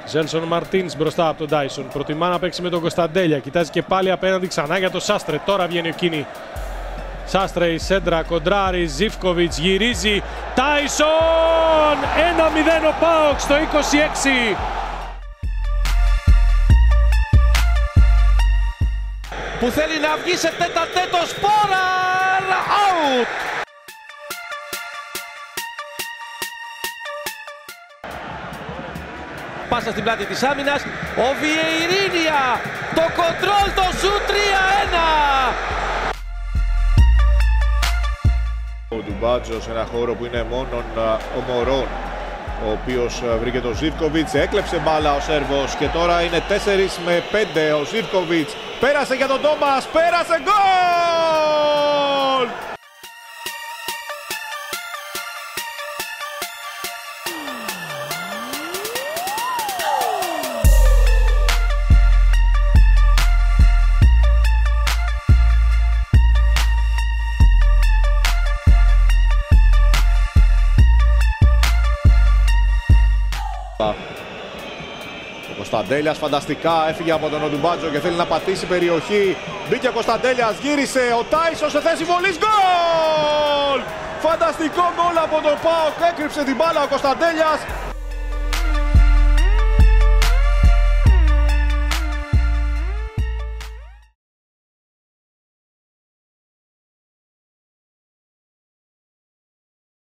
Ζέλσον Μαρτίνς μπροστά από τον Τάισον. Προτιμά να παίξει με τον Κωνσταντέλια. Κοιτάζει και πάλι απέναντι ξανά για τον Σάστρε. Τώρα βγαίνει ο Κίνη. Σάστρε, η σέντρα, κοντράρι, Ζίβκοβιτς γυρίζει. Τάισον! 1-0 ο ΠΑΟΚ στο 26. Που θέλει να βγει σε τέταρτο Σπόραρ! Out! Πάσα στην πλάτη της άμυνας, ο Βιεϊρίνια, το κοντρόλ, το σουτ 3-1! Ο Ντουμπάτζο σε ένα χώρο που είναι μόνον ο Μωρόν, ο οποίος βρήκε τον Ζίβκοβιτς, έκλεψε μπάλα ο Σέρβος και τώρα είναι 4 με 5 ο Ζίβκοβιτς, πέρασε για τον Τόμας, πέρασε, γκολ! Ο Κωνσταντέλιας φανταστικά έφυγε από τον Οντουμπάτζο και θέλει να πατήσει περιοχή. Μπήκε ο Κωνσταντέλιας, γύρισε ο Τάισον σε θέση βολής, γκολ! Φανταστικό γκολ από τον ΠΑΟΚ, έκρυψε την μπάλα ο Κωνσταντέλιας.